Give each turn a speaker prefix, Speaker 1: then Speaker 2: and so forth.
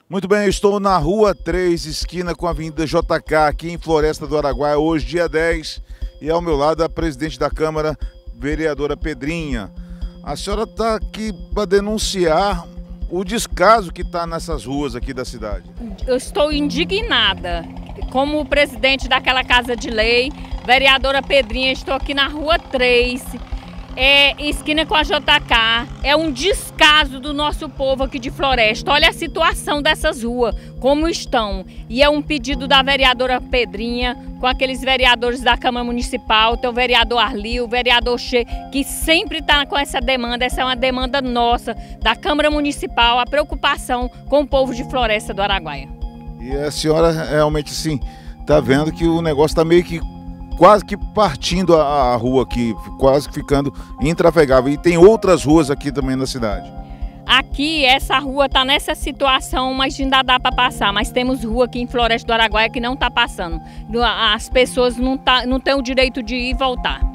Speaker 1: Muito bem, eu estou na Rua 3, esquina com a Avenida JK, aqui em Floresta do Araguaia, hoje dia 10, e ao meu lado a presidente da Câmara, vereadora Pedrinha. A senhora está aqui para denunciar o descaso que está nessas ruas aqui da cidade.
Speaker 2: Eu estou indignada. Como presidente daquela Casa de Lei, vereadora Pedrinha, estou aqui na Rua 3, esquina com a JK. É um descaso do nosso povo aqui de Floresta. Olha a situação dessas ruas, como estão. E é um pedido da vereadora Pedrinha, com aqueles vereadores da Câmara Municipal, tem o vereador Arli, o vereador Che, que sempre está com essa demanda. Essa é uma demanda nossa, da Câmara Municipal, a preocupação com o povo de Floresta do Araguaia.
Speaker 1: E a senhora realmente, sim, está vendo que o negócio está meio que quase que partindo a rua aqui, quase que ficando intrafegável. E tem outras ruas aqui também na cidade.
Speaker 2: Aqui, essa rua está nessa situação, mas ainda dá para passar. Mas temos rua aqui em Floresta do Araguaia que não está passando. As pessoas não têm o direito de ir e voltar.